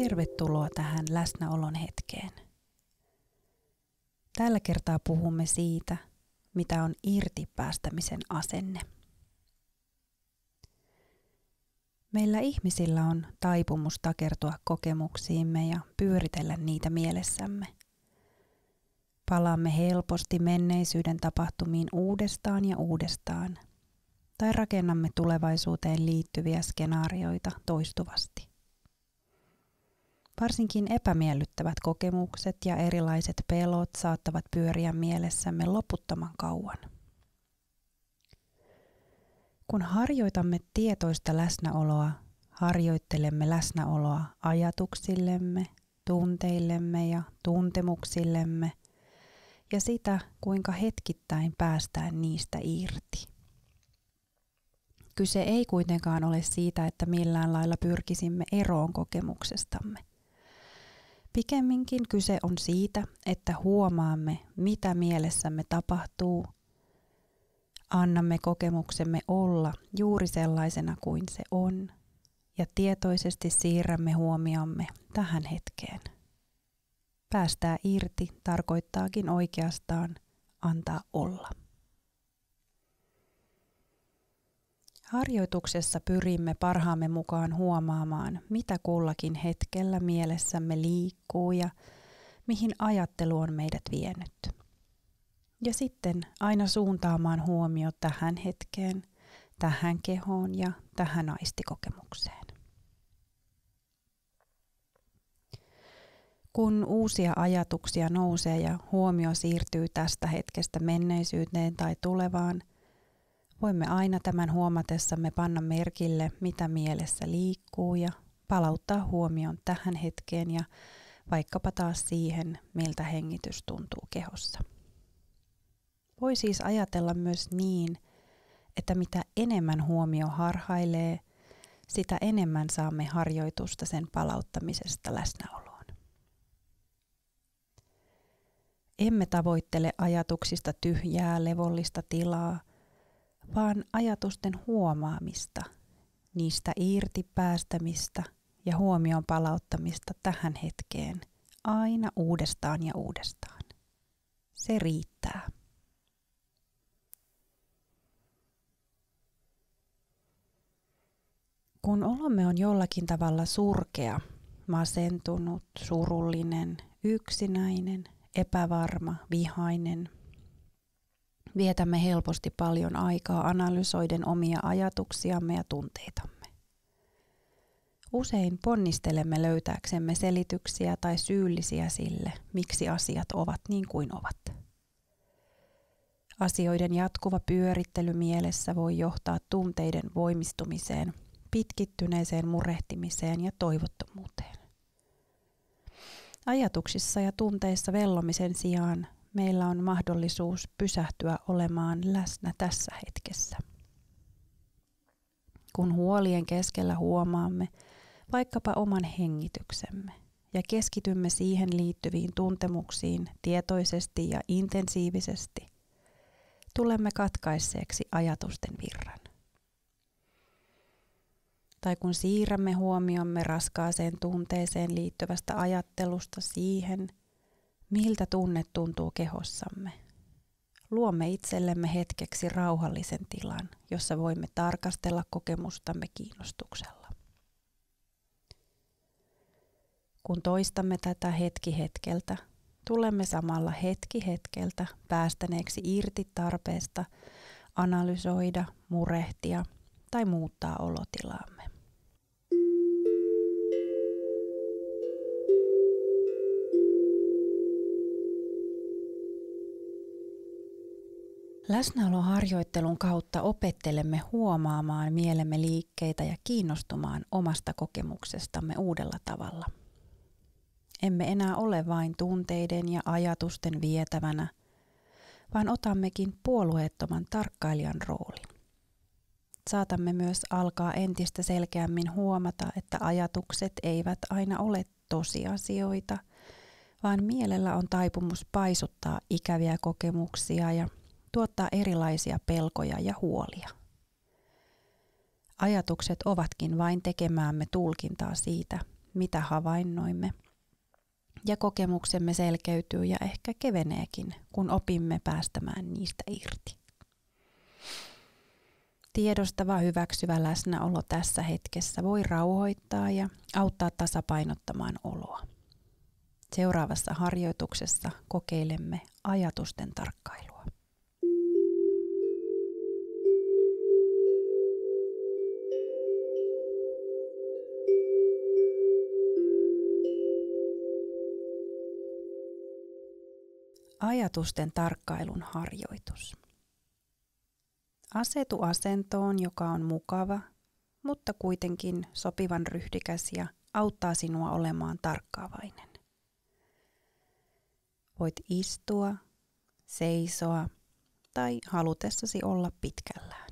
Tervetuloa tähän läsnäolon hetkeen. Tällä kertaa puhumme siitä, mitä on irtipäästämisen asenne. Meillä ihmisillä on taipumus takertua kokemuksiimme ja pyöritellä niitä mielessämme. Palaamme helposti menneisyyden tapahtumiin uudestaan ja uudestaan, tai rakennamme tulevaisuuteen liittyviä skenaarioita toistuvasti. Varsinkin epämiellyttävät kokemukset ja erilaiset pelot saattavat pyöriä mielessämme loputtoman kauan. Kun harjoitamme tietoista läsnäoloa, harjoittelemme läsnäoloa ajatuksillemme, tunteillemme ja tuntemuksillemme ja sitä, kuinka hetkittäin päästään niistä irti. Kyse ei kuitenkaan ole siitä, että millään lailla pyrkisimme eroon kokemuksestamme. Pikemminkin kyse on siitä, että huomaamme, mitä mielessämme tapahtuu. Annamme kokemuksemme olla juuri sellaisena kuin se on ja tietoisesti siirrämme huomiomme tähän hetkeen. Päästää irti tarkoittaakin oikeastaan antaa olla. Harjoituksessa pyrimme parhaamme mukaan huomaamaan, mitä kullakin hetkellä mielessämme liikkuu ja mihin ajattelu on meidät vienyt. Ja sitten aina suuntaamaan huomio tähän hetkeen, tähän kehoon ja tähän aistikokemukseen. Kun uusia ajatuksia nousee ja huomio siirtyy tästä hetkestä menneisyyteen tai tulevaan, voimme aina tämän huomatessamme panna merkille, mitä mielessä liikkuu ja palauttaa huomion tähän hetkeen ja vaikkapa taas siihen, miltä hengitys tuntuu kehossa. Voi siis ajatella myös niin, että mitä enemmän huomio harhailee, sitä enemmän saamme harjoitusta sen palauttamisesta läsnäoloon. Emme tavoittele ajatuksista tyhjää, levollista tilaa, vaan ajatusten huomaamista, niistä irti päästämistä ja huomion palauttamista tähän hetkeen aina uudestaan ja uudestaan. Se riittää. Kun olomme on jollakin tavalla surkea, masentunut, surullinen, yksinäinen, epävarma, vihainen, vietämme helposti paljon aikaa analysoiden omia ajatuksiamme ja tunteitamme. Usein ponnistelemme löytääksemme selityksiä tai syyllisiä sille, miksi asiat ovat niin kuin ovat. Asioiden jatkuva pyörittely mielessä voi johtaa tunteiden voimistumiseen, pitkittyneeseen murehtimiseen ja toivottomuuteen. Ajatuksissa ja tunteissa vellomisen sijaan meillä on mahdollisuus pysähtyä olemaan läsnä tässä hetkessä. Kun huolien keskellä huomaamme vaikkapa oman hengityksemme ja keskitymme siihen liittyviin tuntemuksiin tietoisesti ja intensiivisesti, tulemme katkaisseeksi ajatusten virran. Tai kun siirrämme huomiomme raskaaseen tunteeseen liittyvästä ajattelusta siihen, miltä tunne tuntuu kehossamme, luomme itsellemme hetkeksi rauhallisen tilan, jossa voimme tarkastella kokemustamme kiinnostuksella. Kun toistamme tätä hetki hetkeltä, tulemme samalla hetki hetkeltä päästäneeksi irti tarpeesta analysoida, murehtia tai muuttaa olotilaamme. Läsnäoloharjoittelun kautta opettelemme huomaamaan mielemme liikkeitä ja kiinnostumaan omasta kokemuksestamme uudella tavalla. Emme enää ole vain tunteiden ja ajatusten vietävänä, vaan otammekin puolueettoman tarkkailijan roolin. Saatamme myös alkaa entistä selkeämmin huomata, että ajatukset eivät aina ole tosiasioita, vaan mielellä on taipumus paisuttaa ikäviä kokemuksia ja tuottaa erilaisia pelkoja ja huolia. Ajatukset ovatkin vain tekemäämme tulkintaa siitä, mitä havainnoimme. Ja kokemuksemme selkeytyy ja ehkä keveneekin, kun opimme päästämään niistä irti. Tiedostava hyväksyvä läsnäolo tässä hetkessä voi rauhoittaa ja auttaa tasapainottamaan oloa. Seuraavassa harjoituksessa kokeilemme ajatusten tarkkailua. Ajatusten tarkkailun harjoitus. Asetu asentoon, joka on mukava, mutta kuitenkin sopivan ryhdikäs ja auttaa sinua olemaan tarkkaavainen. Voit istua, seisoa tai halutessasi olla pitkällään.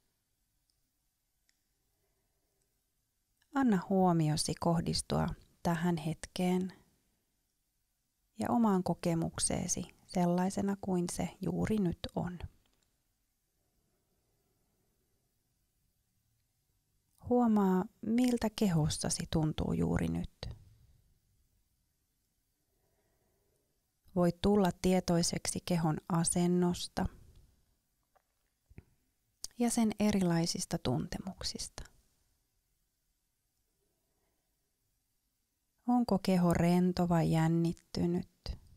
Anna huomiosi kohdistua tähän hetkeen ja omaan kokemukseesi sellaisena kuin se juuri nyt on. Huomaa, miltä kehossasi tuntuu juuri nyt. Voit tulla tietoiseksi kehon asennosta ja sen erilaisista tuntemuksista. Onko keho rento vai jännittynyt?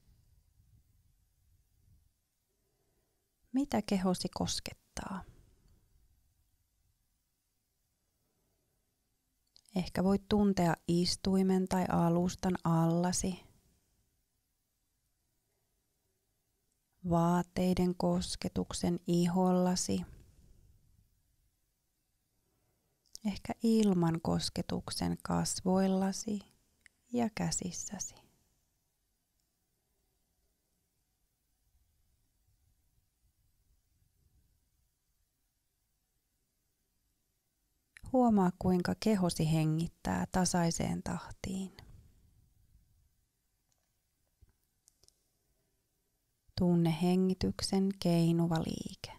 Mitä kehosi koskettaa? Ehkä voit tuntea istuimen tai alustan allasi, vaatteiden kosketuksen ihollasi, ehkä ilman kosketuksen kasvoillasi ja käsissäsi. Huomaa, kuinka kehosi hengittää tasaiseen tahtiin. Tunne hengityksen keinuva liike.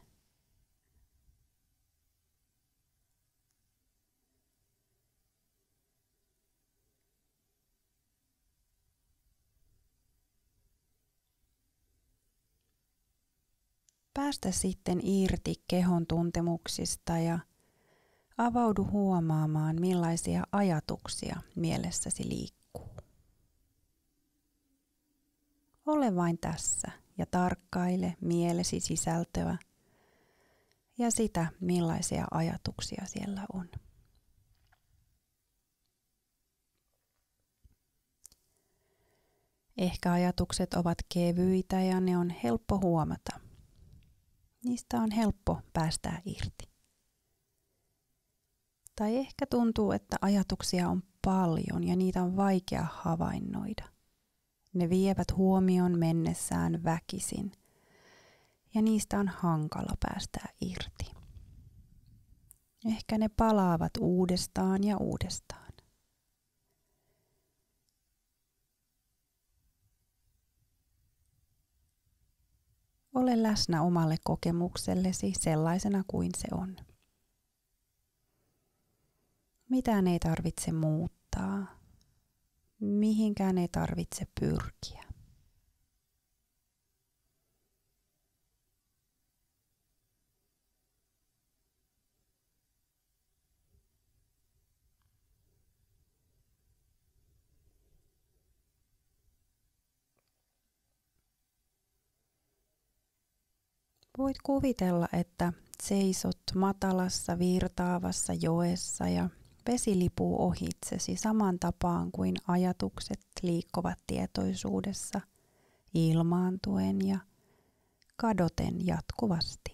Päästä sitten irti kehon tuntemuksista ja avaudu huomaamaan, millaisia ajatuksia mielessäsi liikkuu. Ole vain tässä ja tarkkaile mielesi sisältöä ja sitä, millaisia ajatuksia siellä on. Ehkä ajatukset ovat kevyitä ja ne on helppo huomata. Niistä on helppo päästää irti. Tai ehkä tuntuu, että ajatuksia on paljon ja niitä on vaikea havainnoida. Ne vievät huomion mennessään väkisin ja niistä on hankala päästää irti. Ehkä ne palaavat uudestaan ja uudestaan. Ole läsnä omalle kokemuksellesi sellaisena kuin se on. Mitään ei tarvitse muuttaa, mihinkään ei tarvitse pyrkiä. Voit kuvitella, että seisot matalassa virtaavassa joessa ja vesi lipuu ohitsesi saman tapaan kuin ajatukset liikkuvat tietoisuudessa ilmaantuen ja kadoten jatkuvasti.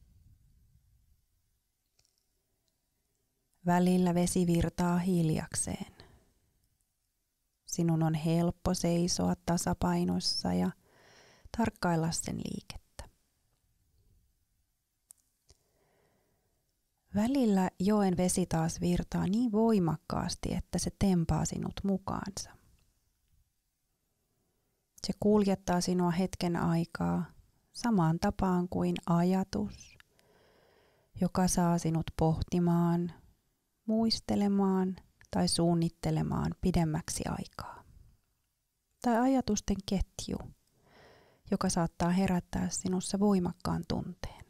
Välillä vesi virtaa hiljakseen. Sinun on helppo seisoa tasapainossa ja tarkkailla sen liikettä. Välillä joen vesi taas virtaa niin voimakkaasti, että se tempaa sinut mukaansa. Se kuljettaa sinua hetken aikaa samaan tapaan kuin ajatus, joka saa sinut pohtimaan, muistelemaan tai suunnittelemaan pidemmäksi aikaa. Tai ajatusten ketju, joka saattaa herättää sinussa voimakkaan tunteen.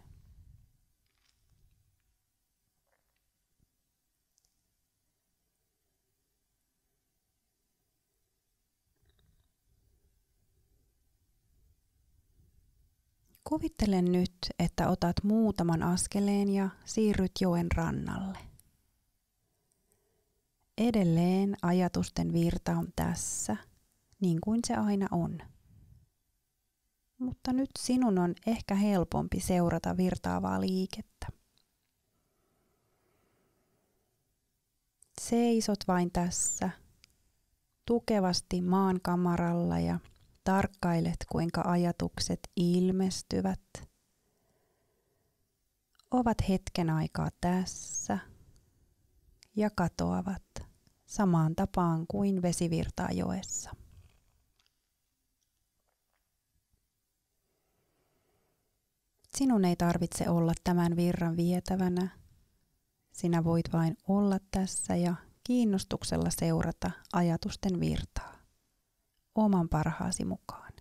Kuvittele nyt, että otat muutaman askeleen ja siirryt joen rannalle. Edelleen ajatusten virta on tässä, niin kuin se aina on. Mutta nyt sinun on ehkä helpompi seurata virtaavaa liikettä. Seisot vain tässä, tukevasti maan kamaralla ja tarkkailet, kuinka ajatukset ilmestyvät. Ovat hetken aikaa tässä ja katoavat samaan tapaan kuin vesi virtaa joessa. Sinun ei tarvitse olla tämän virran vietävänä. Sinä voit vain olla tässä ja kiinnostuksella seurata ajatusten virtaa oman parhaasi mukaan.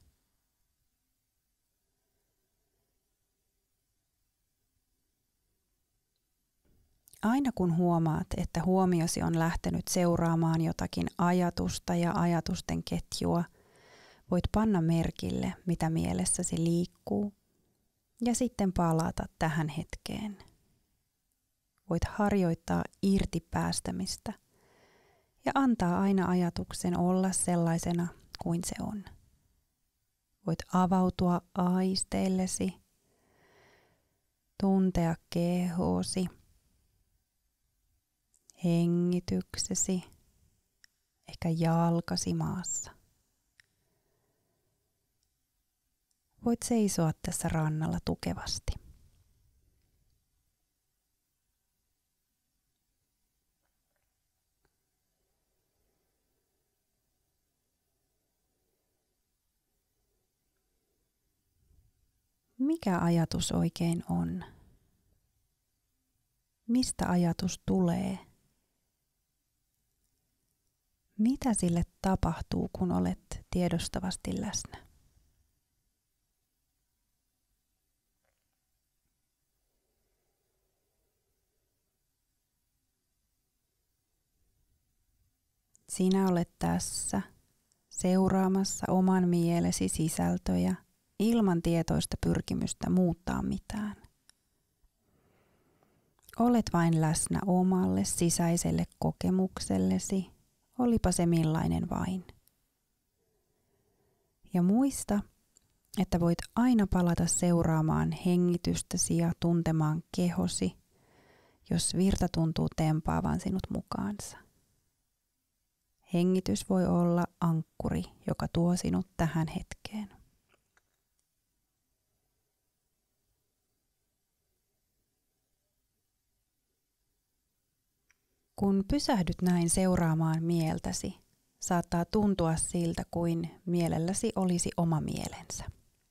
Aina kun huomaat, että huomiosi on lähtenyt seuraamaan jotakin ajatusta ja ajatusten ketjua, voit panna merkille, mitä mielessäsi liikkuu, ja sitten palata tähän hetkeen. Voit harjoittaa irti päästämistä ja antaa aina ajatuksen olla sellaisena kuin se on. Voit avautua aisteillesi, tuntea kehosi, hengityksesi, ehkä jalkasi maassa. Voit seisoa tässä rannalla tukevasti. Mikä ajatus oikein on? Mistä ajatus tulee? Mitä sille tapahtuu, kun olet tiedostavasti läsnä? Sinä olet tässä seuraamassa oman mielesi sisältöjä ilman tietoista pyrkimystä muuttaa mitään. Olet vain läsnä omalle sisäiselle kokemuksellesi, olipa se millainen vain. Ja muista, että voit aina palata seuraamaan hengitystäsi ja tuntemaan kehosi, jos virta tuntuu tempaavan sinut mukaansa. Hengitys voi olla ankkuri, joka tuo sinut tähän hetkeen. Kun pysähdyt näin seuraamaan mieltäsi, saattaa tuntua siltä kuin mielelläsi olisi oma mielensä.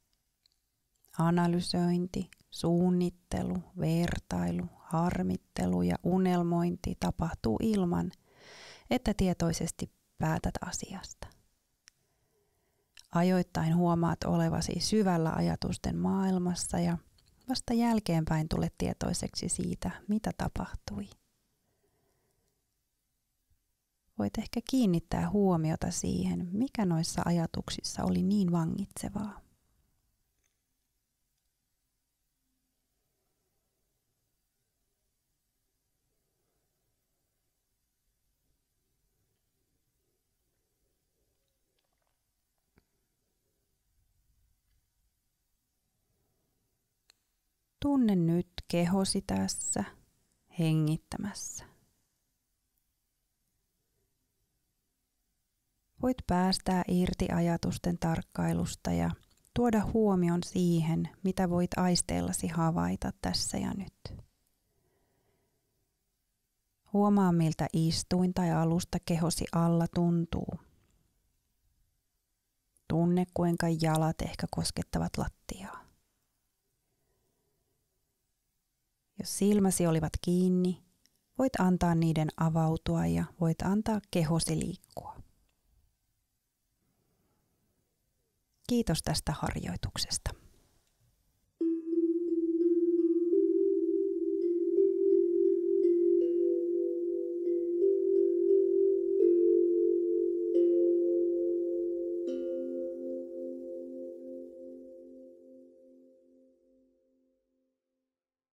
Analysointi, suunnittelu, vertailu, harmittelu ja unelmointi tapahtuu ilman, että tietoisesti päätät asiasta. Ajoittain huomaat olevasi syvällä ajatusten maailmassa ja vasta jälkeenpäin tulet tietoiseksi siitä, mitä tapahtui. Voit ehkä kiinnittää huomiota siihen, mikä noissa ajatuksissa oli niin vangitsevaa. Tunne nyt kehosi tässä hengittämässä. Voit päästää irti ajatusten tarkkailusta ja tuoda huomion siihen, mitä voit aisteillasi havaita tässä ja nyt. Huomaa, miltä istuin tai alusta kehosi alla tuntuu. Tunne, kuinka jalat ehkä koskettavat lattiaa. Jos silmäsi olivat kiinni, Voit antaa niiden avautua ja voit antaa kehosi liikkua. Kiitos tästä harjoituksesta.